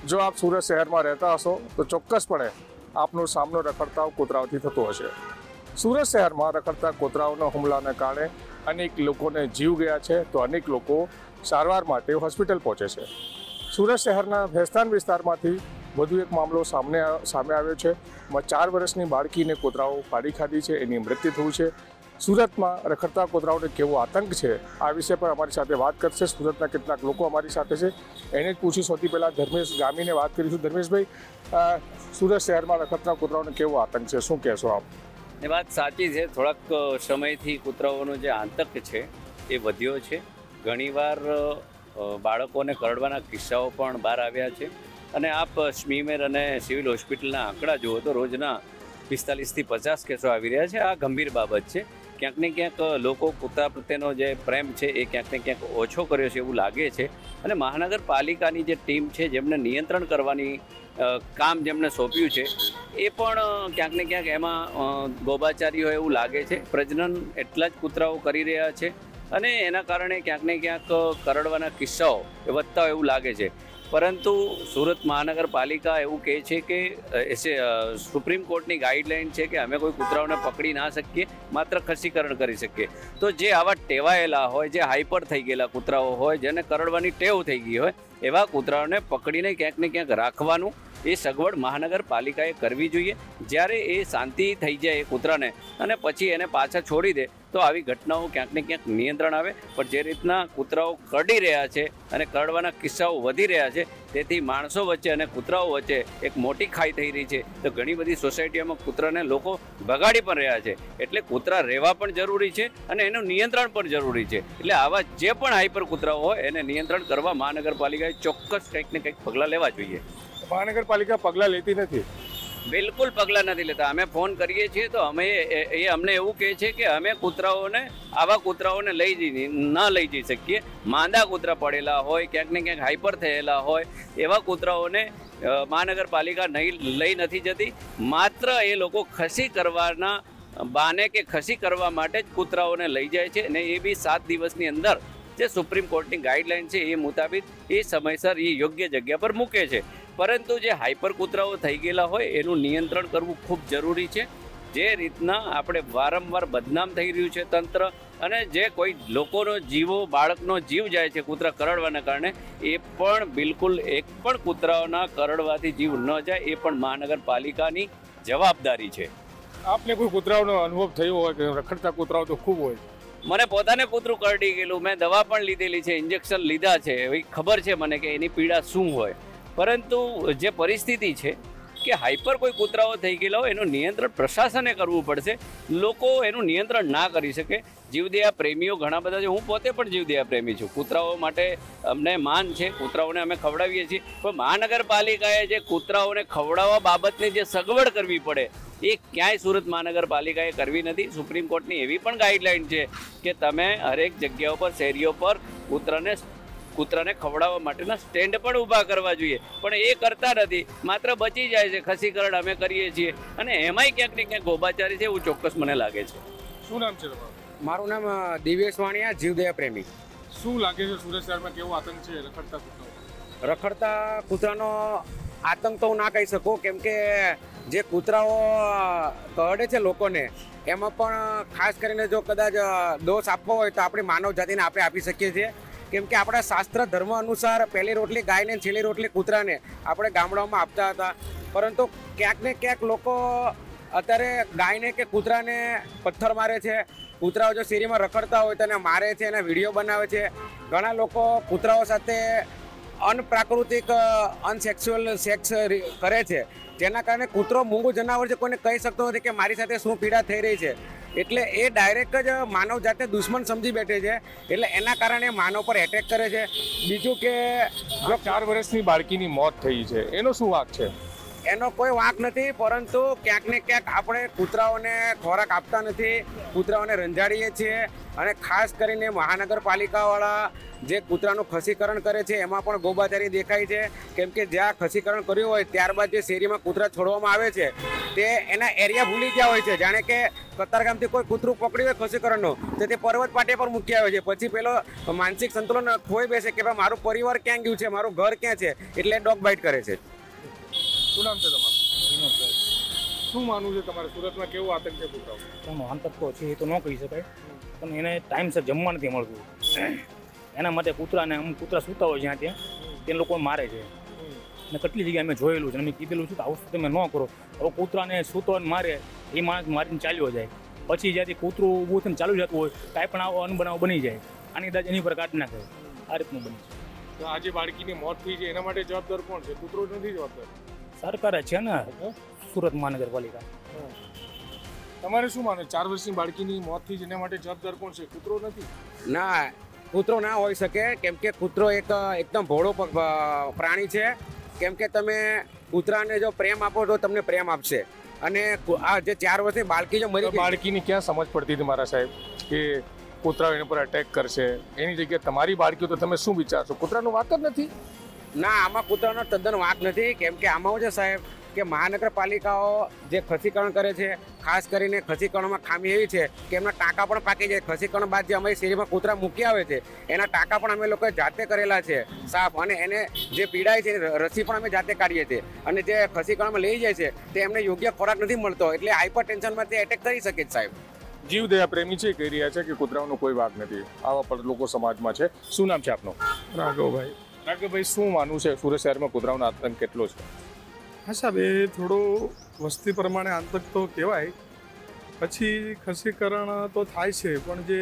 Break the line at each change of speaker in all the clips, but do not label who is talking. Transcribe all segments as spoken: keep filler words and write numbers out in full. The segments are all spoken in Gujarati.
જો આપ સુરત શહેરમાં રહેતા હશો તો ચોક્કસપણે આપનો સામનો રખડતા કૂતરાઓથી થતો હશે। સુરત શહેરમાં રખડતા કૂતરાઓના હુમલાને કારણે અનેક લોકોને જીવ ગયા છે તો અનેક લોકો સારવાર માટે હોસ્પિટલ પહોંચે છે। સુરત શહેરના ભેસ્તાન વિસ્તારમાંથી વધુ એક મામલો સામે સામે આવ્યો છે। ચાર વર્ષની બાળકીને કૂતરાઓ ફાડી ખાધી છે, એની મૃત્યુ થયું છે। સુરતમાં રખડતા કૂતરાઓને કેવો આતંક છે આ વિશે પર અમારી સાથે વાત કરશે સુરતના કેટલાક લોકો અમારી સાથે છે, એને જ પૂછી સૌથી પહેલાં ધર્મેશ ગામીને વાત કરીશું। ધર્મેશભાઈ, સુરત શહેરમાં રખડતા કૂતરાઓને કેવો આતંક છે, શું કહેશો આપ?
એ વાત સાચી છે। થોડાક સમયથી કૂતરાઓનો જે આતંક છે એ વધ્યો છે। ઘણીવાર બાળકોને કરડવાના કિસ્સાઓ પણ બહાર આવ્યા છે અને આપ સ્મીમેર અને સિવિલ હોસ્પિટલના આંકડા જુઓ તો રોજના પિસ્તાલીસથી પચાસ કેસો આવી રહ્યા છે। આ ગંભીર બાબત છે। ક્યાંક ને ક્યાંક લોકો કૂતરા પ્રત્યેનો જે પ્રેમ છે એ ક્યાંક ને ક્યાંક ઓછો કર્યો છે એવું લાગે છે અને મહાનગરપાલિકાની જે ટીમ છે જેમને નિયંત્રણ કરવાની કામ જેમને સોંપ્યું છે એ પણ ક્યાંક ને ક્યાંક એમાં ગોબાચારી હોય એવું લાગે છે। પ્રજનન એટલા જ કૂતરાઓ કરી રહ્યા છે અને એના કારણે ક્યાંક ને ક્યાંક કરડવાના કિસ્સાઓ એ વધતા હોય એવું લાગે છે। પરંતુ સુરત મહાનગરપાલિકા એવું કહે છે કે એસે સુપ્રીમ કોર્ટની ગાઈડલાઇન છે કે અમે કોઈ કૂતરાઓને પકડી ના શકીએ, માત્ર ખસીકરણ કરી શકીએ। તો જે આવા ટેવાયેલા હોય, જે હાઈપર થઈ ગયેલા કૂતરાઓ હોય, જેને કરડવાની ટેવ થઈ ગઈ હોય, એવા કૂતરાઓને પકડીને ક્યાંક ને ક્યાંક રાખવાનું એ સગવડ મહાનગરપાલિકાએ કરવી જોઈએ। જ્યારે એ શાંતિ થઈ જાય એ કૂતરાને અને પછી એને પાછા છોડી દે તો આવી ઘટનાઓ ક્યાંક ને ક્યાંક નિયંત્રણ આવે। પણ જે રીતના કૂતરાઓ કરડી રહ્યા છે અને કરડવાના કિસ્સાઓ વધી રહ્યા છે તેથી માણસો વચ્ચે અને કૂતરાઓ વચ્ચે એક મોટી ખાઈ થઈ રહી છે। તો ઘણી બધી સોસાયટીઓમાં કૂતરાને લોકો ભગાડી પણ રહ્યા છે। એટલે કૂતરા રહેવા પણ જરૂરી છે અને એનું નિયંત્રણ પણ જરૂરી છે। એટલે આવા જે પણ હાઈપર કૂતરાઓ હોય એને નિયંત્રણ કરવા મહાનગરપાલિકાએ ચોક્કસ કંઈક ને કંઈક પગલાં લેવા જોઈએ।
મહાનગરપાલિકા પગલાં લેતી નથી?
બિલકુલ પગલાં નથી લેતા। અમે ફોન કરીએ છીએ તો અમે એ અમને એવું કહે છે કે અમે કૂતરાઓને આવા કૂતરાઓને લઈ જઈ ન લઈ જઈ શકીએ। માંદા કૂતરા પડેલા હોય, ક્યાંક ને ક્યાંક હાઈપર થયેલા હોય એવા કૂતરાઓને મહાનગરપાલિકા નહીં લઈ નથી જતી। માત્ર એ લોકો ખસી કરવાના બાને કે ખસી કરવા માટે જ કૂતરાઓને લઈ જાય છે અને એ બી સાત દિવસની અંદર જે સુપ્રીમ કોર્ટની ગાઈડલાઇન છે એ મુતાબિક એ સમયસર એ યોગ્ય જગ્યા પર મૂકે છે। પરંતુ જે હાઈપર કૂતરાઓ થઈ ગયેલા હોય એનું નિયંત્રણ કરવું ખૂબ જરૂરી છે। જે રીતના આપણે વારંવાર બદનામ થઈ રહ્યું છે તંત્ર અને જે કોઈ લોકોનો જીવો બાળકનો જીવ જાય છે કૂતરા કરડવાના કારણે, એ પણ બિલકુલ એક પણ કૂતરાઓના કરડવાથી જીવ ન જાય એ પણ મહાનગરપાલિકાની જવાબદારી છે।
આપને કોઈ કૂતરાઓનો અનુભવ થયો હોય કે રખડતા કૂતરાઓ તો ખૂબ હોય?
મને પોતાને કૂતરું કરડી ગયેલું, મેં દવા પણ લીધેલી છે, ઇન્જેક્શન લીધા છે, એવી ખબર છે મને કે એની પીડા શું હોય। પરંતુ જે પરિસ્થિતિ છે કે હાઈપર કોઈ કૂતરાઓ થઈ ગયેલા હોય એનું નિયંત્રણ પ્રશાસને કરવું પડશે। લોકો એનું નિયંત્રણ ના કરી શકે। જીવદયા પ્રેમીઓ ઘણા બધા છે, હું પોતે પણ જીવદયા પ્રેમી છું। કૂતરાઓ માટે અમને માન છે, કૂતરાઓને અમે ખવડાવીએ છીએ, પણ મહાનગરપાલિકાએ જે કૂતરાઓને ખવડાવવા બાબતની જે સગવડ કરવી પડે એ ક્યાંય સુરત મહાનગરપાલિકાએ કરવી નથી। સુપ્રીમ કોર્ટની એવી પણ ગાઈડલાઇન છે કે તમે હરેક જગ્યાઓ પર, શેરીઓ પર કૂતરાને કૂતરાને ખવડાવવા માટેના સ્ટેન્ડ પણ ઊભા કરવા જોઈએ, પણ એ કરતા નથી। માત્ર બચી જાય છે, ખસીકરણ અમે કરીએ છીએ અને એમાંય ક્યાંક ને ક્યાંક ગોબાચારી છે એવું ચોક્કસ મને લાગે છે।
શું નામ છે તમારું?
મારું નામ દિવેશ વાણિયા, જીવદયા પ્રેમી।
શું લાગે છે સુરત શહેરમાં કેવો આતંક છે રખડતા કૂતરાઓ?
રખડતા કૂતરાનો આતંક તો હું ના કહી શકું, કેમ કે જે કૂતરાઓ કરડે છે લોકોને એમાં પણ ખાસ કરીને જો કદાચ દોષ આપવો હોય તો આપણી માનવ જાતિને આપણે આપી શકીએ છીએ। કેમ કે આપણા શાસ્ત્ર ધર્મ અનુસાર પહેલી રોટલી ગાયને, છેલ્લી રોટલી કૂતરાને આપણે ગામડાઓમાં આપતા હતા। પરંતુ ક્યાંક ને ક્યાંક લોકો અત્યારે ગાયને કે કૂતરાને પથ્થર મારે છે। કૂતરાઓ જો શેરીમાં રખડતા હોય તો એને મારે છે, એના વિડીયો બનાવે છે। ઘણા લોકો કૂતરાઓ સાથે અનપ્રાકૃતિક અનસેક્સ્યુઅલ સેક્સ કરે છે, જેના કારણે કૂતરો મૂંગું જનાવર છે, કોઈને કહી શકતો નથી કે મારી સાથે શું પીડા થઈ રહી છે। એટલે એ ડાયરેક્ટ જ માનવ જાતને દુશ્મન સમજી બેઠે છે, એટલે એના કારણે માનવ પર એટેક કરે છે। બીજું કે
જો ચાર વર્ષની બાળકીની મોત થઈ છે એનો શું વાંક છે?
એનો કોઈ વાંક નથી, પરંતુ ક્યાંક ને ક્યાંક આપણે કૂતરાઓને ખોરાક આપતા નથી, કૂતરાઓને રંજાડીએ છીએ. અને ખાસ કરીને મહાનગરપાલિકાવાળા જે કૂતરાનું ખસીકરણ કરે છે એમાં પણ ગોબાચારી દેખાય છે. કેમ કે જ્યાં ખસીકરણ કર્યું હોય ત્યારબાદ જે શેરીમાં કૂતરા છોડવામાં આવે છે તે એના એરિયા ભૂલી ગયા હોય છે. જાણે કે કતારગામથી કોઈ કૂતરું પકડ્યું હોય ખસીકરણનું તો તે પર્વત પાટિયા પર મૂકી આવે છે. પછી પેલો માનસિક સંતુલન ખોઈ બેસે કે ભાઈ મારું પરિવાર ક્યાં ગયું છે, મારું ઘર ક્યાં છે, એટલે ડોગ બાઇટ કરે છે.
શું નામ છે તમારું? શું માનવું છે તમારે સુરતમાં કેવું આતંક છે કૂતરાઓ?
એનો આતંક તો છે એ તો ન કહી શકાય, પણ એને ટાઈમસર જમવા નથી મળતું. એના માટે કૂતરાને અમુક કૂતરા સૂતા હોય જ્યાં ત્યાં તે લોકો મારે છે. અને કેટલી જગ્યાએ અમે જોયેલું છે, અમે કીધેલું છે કે આવું તમે ન કરો. હવે કૂતરાને સૂતો મારે એ માણસ મારીને ચાલ્યો જાય, પછી જ્યાંથી કૂતરું ઊભું થઈને ચાલુ જતું હોય કાંઈ પણ આવો અનબનાવ બની જાય, આની દાજ એની પર કાઢી નાખે. આ રીતનું બની છે.
તો આજે બાળકીની મોત થઈ છે એના માટે જવાબદાર કોણ છે? કૂતરો નથી જવાબદાર,
સરકાર જ છે ને, સુરત મહાનગરપાલિકા.
તમારે શું માનો? ચાર વર્ષની બાળકીની મોત થઈ છે એના માટે જવાબદાર કોણ છે? કૂતરો નથી?
ના, કૂતરો ના હોઈ શકે, કેમ કે કૂતરો એક એકદમ ભોળો પ- પ્રાણી છે. કેમ કે તમે કૂતરાને જો પ્રેમ આપો તો તમને પ્રેમ આપશે. અને કુ- આ જે ચાર વર્ષની બાળકી જો મરી
તો
ગઈ,
બાળકીની ક્યાં સમજ પડતી હતી મારા સાહેબ કે કૂતરાઓ એના પર અટેક કરશે? એની જગ્યાએ તમારી બાળકીઓ તો તમે શું વિચારશો? કૂતરાનો વાંક જ નથી.
ના, આમાં કૂતરાનો તદ્દન વાંક નથી. કેમ કે આમાં શું છે સાહેબ કે મહાનગરપાલિકાઓ જે ખસીકરણ કરે છે, ખાસ કરીને ખસીકરણમાં ખામી એવી છે કે એમના ટાંકા પણ પાકી જાય. ખસીકરણ બાદ જે અમારી શેરીમાં કૂતરા મૂકી આવે છે એના ટાંકા પણ અમે લોકોએ જાતે કરેલા છે સાફ, અને એને જે પીડાય છે એની રસી પણ અમે જાતે કાઢીએ છીએ. અને જે ખસીકરણમાં લઈ જાય છે તે એમને યોગ્ય ખોરાક નથી મળતો, એટલે હાઇપર ટેન્શનમાં તે એટેક કરી શકે છે સાહેબ.
જીવદયા પ્રેમી છે કહી રહ્યા છે કે કૂતરાઓનો કોઈ વાંક નથી. આવા પણ લોકો સમાજમાં છે. શું નામ છે આપનું?
રાઘવભાઈ.
રાઘવભાઈ, શું માનવું છે સુરત શહેરમાં કૂતરાઓનો આતંક કેટલો છે?
હા સાહેબ, એ થોડો વસ્તી પ્રમાણે આતંક તો કહેવાય. પછી ખસીકરણ તો થાય છે, પણ જે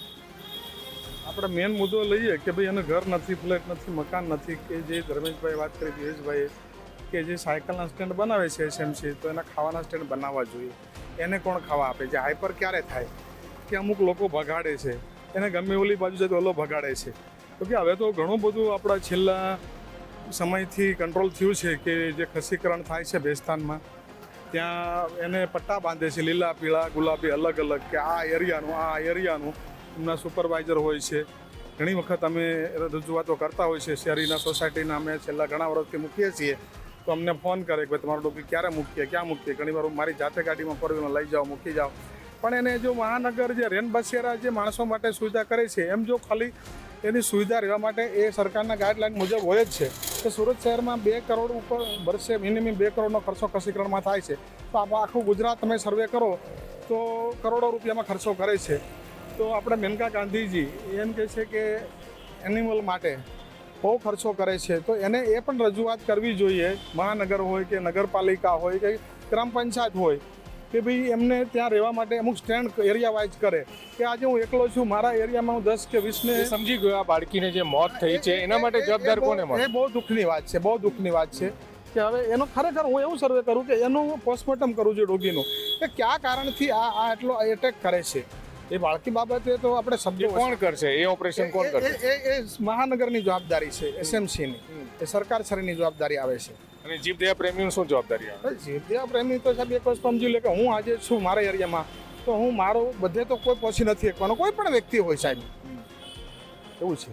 આપણે મેન મુદ્દો લઈએ કે ભાઈ એને ઘર નથી, ફ્લેટ નથી, મકાન નથી, કે જે ધર્મેશભાઈ વાત કરી, દિવેશભાઈ, કે જે સાયકલના સ્ટેન્ડ બનાવે છે એસએમસી, તો એના ખાવાના સ્ટેન્ડ બનાવવા જોઈએ. એને કોણ ખાવા આપે? જે હાઈપર ક્યારે થાય કે અમુક લોકો ભગાડે છે, એને ગમે ઓલી બાજુ જાય તો ઓલો ભગાડે છે. તો કે હવે તો ઘણું બધું આપણા છેલ્લા સમયથી કંટ્રોલ થયું છે કે જે ખસીકરણ થાય છે ભેસ્તાનમાં, ત્યાં એને પટ્ટા બાંધે છે લીલા, પીળા, ગુલાબી, અલગ અલગ, કે આ એરિયાનું આ એરિયાનું એમના સુપરવાઇઝર હોય છે. ઘણી વખત અમે રજૂઆતો કરતા હોય છે શહેરીના, સોસાયટીના અમે છેલ્લા ઘણા વર્ષથી મૂકીએ છીએ. તો અમને ફોન કરે કે ભાઈ તમારું ડોગી ક્યારે મૂકીએ, ક્યાં મૂકીએ? ઘણી વાર હું મારી જાતે ગાડીમાં ફોરવીલમાં લઈ જાઓ, મૂકી જાઓ. પણ એને જો મહાનગર જે રેન બસેરા જે માણસો માટે સુવિધા કરે છે, એમ જો ખાલી એની સુવિધા રહેવા માટે એ સરકારના ગાઈડલાઈન મુજબ હોય જ છે કે સુરત શહેરમાં બે કરોડ ઉપર વર્ષે મિનિમમ બે કરોડનો ખર્ચો ખસીકરણમાં થાય છે. તો આમાં આખું ગુજરાત તમે સર્વે કરો તો કરોડો રૂપિયામાં ખર્ચો કરે છે. તો આપણે મેનકા ગાંધીજી એમ કહે છે કે એનિમલ માટે બહુ ખર્ચો કરે છે, તો એને એ પણ રજૂઆત કરવી જોઈએ, મહાનગર હોય કે નગરપાલિકા હોય કે ગ્રામ પંચાયત હોય, કે ભાઈ એમને ત્યાં રહેવા માટે અમુક સ્ટેન્ડ એરિયા વાઇઝ કરે. કે આજે હું એકલો છું, મારા એરિયામાં હું દસ કે વીસને
સમજી ગયો. આ બાળકીને જે મોત થઈ છે એના માટે જવાબદાર કોને મળે?
એ બહુ દુઃખની વાત છે, બહુ દુઃખની વાત છે કે હવે એનો ખરેખર હું એવું સર્વે કરું કે એનું પોસ્ટમોર્ટમ કરવું જોઈએ ડોગીનું, કે કયા કારણથી આ આ એટલો એટેક કરે છે. એ બાળકી બાબતે તો આપણે શબ્દો
કોણ કરશે? એ ઓપરેશન કોણ કરશે?
એ એ મહાનગરની જવાબદારી છે, એસએમસીની, એ સરકાર શ્રેણીની જવાબદારી આવે છે.
અને જીવદયા પ્રેમીઓની શું જવાબદારી આવે?
જીવદયા પ્રેમી તો સાહેબ એક વસ્તુ સમજી લે કે હું આજે છું મારા એરિયામાં, તો હું મારો બધે તો કોઈ પહોંચી નથી શકવાનો, કોઈ પણ વ્યક્તિ હોય સાહેબ, એવું છે.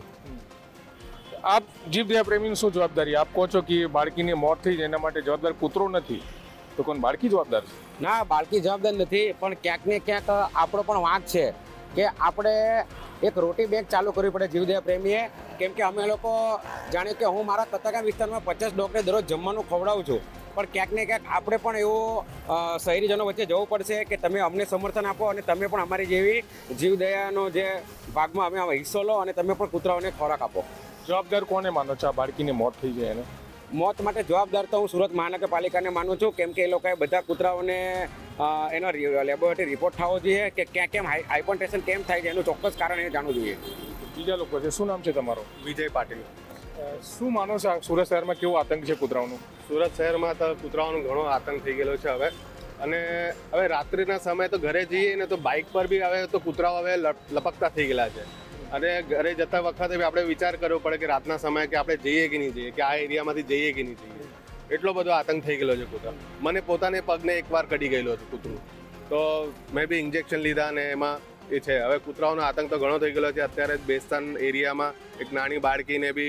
આપ જીવદયા પ્રેમીની શું જવાબદારી? આપ કહો છો કે બાળકીની મોત થઈ છે એના માટે જવાબદાર કૂતરો નથી, તો કોણ બાળકી જવાબદાર છે?
ના, બાળકી જવાબદાર નથી, પણ ક્યાંક ને ક્યાંક આપણો પણ વાંક છે કે આપણે એક રોટી બેગ ચાલુ કરવી પડે જીવદયા પ્રેમીએ. કેમ કે અમે લોકો જાણે કે હું મારા કતારગામ વિસ્તારમાં પચાસ ડોગને દરરોજ જમવાનું ખવડાવું છું, પણ ક્યાંક ને ક્યાંક આપણે પણ એવું શહેરીજનો વચ્ચે જવું પડશે કે તમે અમને સમર્થન આપો અને તમે પણ અમારી જેવી જીવદયાનો જે ભાગમાં અમે આમાં હિસ્સો લો અને તમે પણ કૂતરાઓને ખોરાક આપો.
જવાબદાર કોને માનો છો આ બાળકીની મોત થઈ જાય એને?
મોત માટે જવાબદાર તો હું સુરત મહાનગરપાલિકાને માનું છું, કેમ કે એ લોકોએ બધા કૂતરાઓને એનો લેબોરેટરી રિપોર્ટ થવો જોઈએ કે ક્યાં કેમ હાઇપરટેન્શન કેમ થાય છે એનું ચોક્કસ કારણ એ જાણવું જોઈએ.
બીજા લોકો છે. શું નામ છે તમારું?
વિજય પાટીલ.
શું માનો છો સુરત શહેરમાં કેવું આતંક છે કૂતરાઓનું?
સુરત શહેરમાં તો કૂતરાઓનો ઘણો આતંક થઈ ગયેલો છે હવે. અને હવે રાત્રિના સમયે તો ઘરે જઈએ ને તો બાઇક પર બી હવે તો કૂતરાઓ હવે લપકતા થઈ ગયેલા છે. અને ઘરે જતા વખતે બી આપણે વિચાર કરવો પડે કે રાતના સમયે કે આપણે જઈએ કે નહીં જઈએ, કે આ એરિયામાંથી જઈએ કે નહીં જઈએ. એટલો બધો આતંક થઈ ગયેલો છે કૂતરા. મને પોતાને પગને એકવાર કડી ગયેલું હતું કૂતરું, તો મેં બી ઇન્જેક્શન લીધા અને એમાં એ છે. હવે કૂતરાઓનો આતંક તો ઘણો થઈ ગયેલો છે. અત્યારે બેસ્તાન એરિયામાં એક નાની બાળકીને બી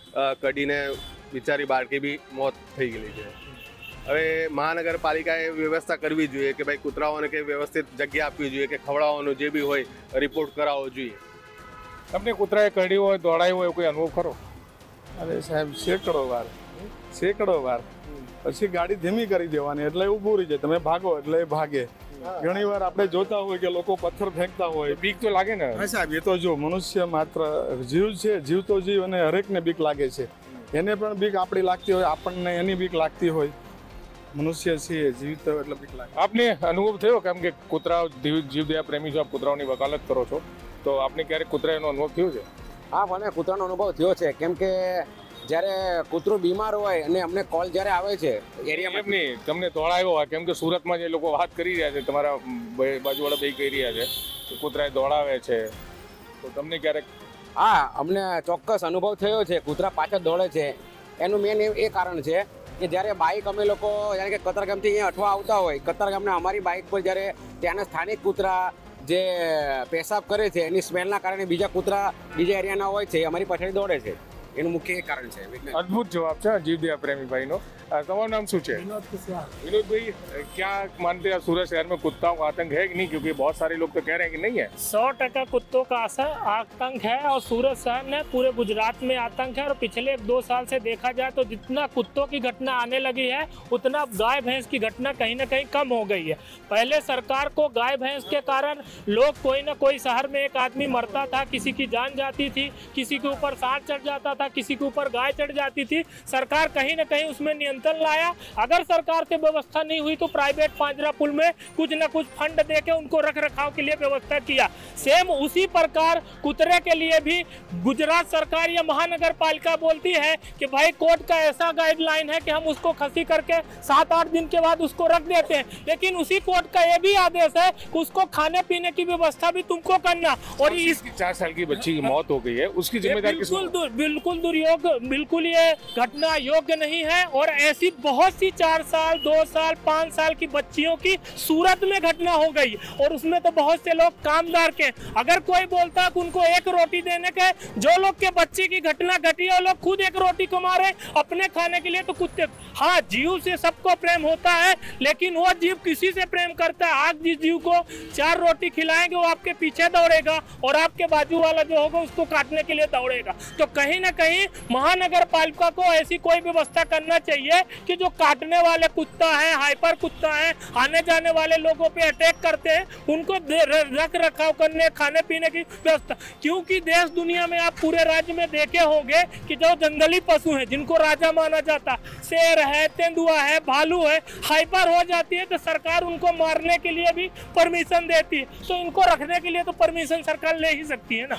કડીને બિચારી બાળકી બી મોત થઈ ગયેલી છે. હવે મહાનગરપાલિકાએ વ્યવસ્થા કરવી જોઈએ કે ભાઈ કૂતરાઓને કે વ્યવસ્થિત જગ્યા આપવી જોઈએ કે ખવડાવવાનું જે બી હોય રિપોર્ટ કરાવવો જોઈએ.
તમને કૂતરાએ કરડ્યું હોય, દોડાયું હોય, કોઈ અનુભવ ખરો?
અરે સાહેબ, સેંકડો વાર સેંકડો વાર પછી ગાડી ધીમી કરી દેવાની એટલે ઊભું રહી જાય. તમે ભાગો એટલે એ ભાગે. ઘણી વાર આપણે જોતા હોય કે લોકો પથ્થર ફેંકતા હોય.
બીક તો લાગે ને?
હા સાહેબ, એ તો જો મનુષ્ય માત્ર જીવ છે, જીવતો જીવ, અને હરેકને બીક લાગે છે. એને પણ બીક આપણી લાગતી હોય, આપણને એની બીક લાગતી હોય. મનુષ્ય છે જીવતો એટલે બીક લાગે.
આપને અનુભવ થયો કેમ કે કૂતરાઓ જીવદયા પ્રેમી છો, આપ કૂતરાઓની વકાલત કરો છો, તો આપને ક્યારેક કૂતરાનો અનુભવ થયો છે?
હા, મને કૂતરાનો અનુભવ થયો છે. કેમ કે જ્યારે કૂતરું બીમાર હોય અને અમને કોલ જ્યારે આવે છે એરિયામાં,
એમ નહીં, તમને દોડાયો હોય, કેમ કે સુરતમાં જે લોકો વાત કરી રહ્યા છે, તમારા બાજુવાળા ભાઈ કહી રહ્યા છે કે કૂતરાએ દોડાવે છે, તો તમને ક્યારેક?
હા, અમને ચોક્કસ અનુભવ થયો છે. કૂતરા પાછળ દોડે છે. એનું મેન એ કારણ છે કે જ્યારે બાઇક અમે લોકો જાણે કે કતારગામથી અહીંયા અઠવા આવતા હોય, કતારગામના અમારી બાઇક પર જ્યારે ત્યાંના સ્થાનિક કૂતરા જે પેશાબ કરે છે એની સ્મેલના કારણે બીજા કૂતરા બીજા એરિયાના હોય છે એ અમારી પાછળ દોડે છે. એનું મુખ્ય કારણ છે.
અદ્ભુત જવાબ છે જીવદયા પ્રેમી ભાઈનો. તમારું नाम શું છે? विनोद भाई, क्या मानते हैं सूरत शहर में कुत्ताओं का आतंक है कि नहीं? क्योंकि बहुत सारे लोग तो कह रहे हैं कि नहीं है.
सौ टका कुत्तों का असर आतंक है और सूरत शहर में पूरे गुजरात में आतंक है. और पिछले एक दो साल से देखा जाए तो जितना कुत्तों की घटना आने लगी है उतना गाय भैंस की घटना कहीं ना कहीं कम हो गई है. पहले सरकार को गाय भैंस के कारण लोग कोई ना कोई शहर में एक आदमी मरता था, किसी की जान जाती थी, किसी के ऊपर सांड चढ़ जाता था, किसी के ऊपर गाय चढ़ जाती थी. सरकार कहीं ना कहीं उसमें नियंत्रण लाया. अगर सरकार से व्यवस्था नहीं हुई तो प्राइवेट पांजरा पुल में कुछ न कुछ फंड देके उनको रख रखाव के लिए व्यवस्था किया. सेम उसी प्रकार कुतरे के लिए भी गुजरात सरकार या महानगर पालिका बोलती है कि भाई कोर्ट का ऐसा गाइडलाइन है कि हम उसको खसी करके सात आठ दिन के बाद उसको रख देते हैं. लेकिन उसी कोर्ट का ये भी आदेश है कि उसको खाने पीने की व्यवस्था भी तुमको करना. और इस
चार साल की बच्ची की मौत हो गई है, उसकी जिम्मेदारी
बिल्कुल बिल्कुल दुर्योग, बिल्कुल ये घटना योग्य नहीं है. और ऐसी बहुत सी चार साल दो साल पाँच साल की बच्चियों की सूरत में घटना हो गई और उसमें तो बहुत से लोग कामदार के. अगर कोई बोलता है कि उनको एक रोटी देने के, जो लोग के बच्चे की घटना घटी है लोग खुद एक रोटी कमा रहे अपने खाने के लिए, तो कुत्ते. हाँ, जीव से सबको प्रेम होता है, लेकिन वो जीव किसी से प्रेम करता है. आप जिस जीव को चार रोटी खिलाएंगे वो आपके पीछे दौड़ेगा और आपके बाजू वाला जो होगा उसको काटने के लिए दौड़ेगा. तो कहीं ना कहीं महानगर पालिका को ऐसी कोई व्यवस्था करना चाहिए कि जो काटने वाले कुत्ता है, हाइपर कुत्ता है, आने जाने वाले लोगों पे अटैक करते हैं, उनको रख रखाव करने, खाने पीने की व्यवस्था. क्योंकि देश दुनिया में आप पूरे राज्य में देखे होंगे कि जो जंगली पशु हैं जिनको राजा माना जाता, शेर है, तेंदुआ है, भालू है, हाइपर हो जाती है तो सरकार उनको मारने के लिए भी परमिशन देती है. तो इनको रखने के लिए तो परमिशन सरकार ले ही सकती है ना.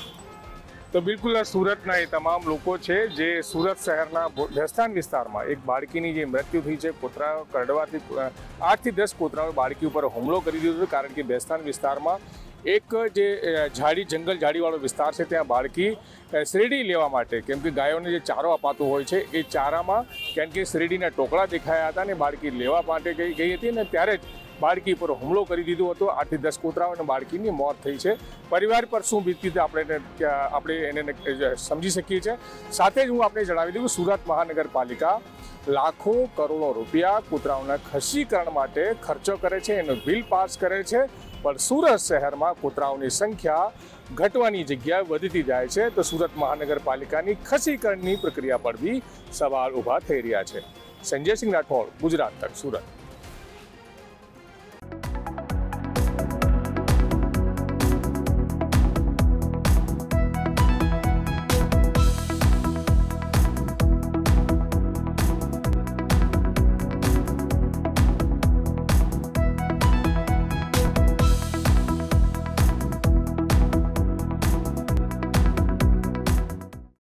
તો બિલકુલ સુરતના એ તમામ લોકો છે જે સુરત શહેરના ભેસ્તાન વિસ્તારમાં એક બાળકીની જે મૃત્યુ થઈ છે કૂતરા કરડવાથી, આઠથી દસ કૂતરાઓએ બાળકી ઉપર હુમલો કરી દીધો હતો. કારણ કે ભેસ્તાન વિસ્તારમાં એક જે ઝાડી જંગલ ઝાડીવાળો વિસ્તાર છે ત્યાં બાળકી શેરડી લેવા માટે, કેમ કે ગાયોને જે ચારો અપાતો હોય છે એ ચારામાં કેમ કે શેરડીના ટોકડા દેખાયા હતા અને બાળકી લેવા માટે ગઈ ગઈ હતી ને ત્યારે જ બાળકી પર હુમલો કરી દીધો હતો. આઠથી દસ કૂતરાઓ અને બાળકીની મોત થઈ છે. પરિવાર પર શું બીતી આપણે આપણે એને સમજી શકીએ છીએ. સાથે જ હું આપણે જણાવી દઉં કે સુરત મહાનગરપાલિકા લાખો કરોડો રૂપિયા કૂતરાઓના ખસીકરણ માટે ખર્ચો કરે છે, એનું બિલ પાસ કરે છે, પણ સુરત શહેરમાં કૂતરાઓની સંખ્યા ઘટવાની જગ્યાએ વધતી જાય છે. તો સુરત મહાનગરપાલિકાની ખસીકરણની પ્રક્રિયા પર બી સવાલ ઊભા થઈ રહ્યા છે. સંજય સિંહ રાઠોડ, ગુજરાત તક, સુરત.